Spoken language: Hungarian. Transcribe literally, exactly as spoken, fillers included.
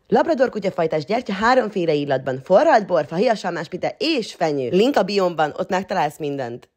Labrador kutyafajtás gyertya háromféle illatban: forralt bor, fahéjas almáspite és fenyő. Link a biomban, ott megtalálsz mindent.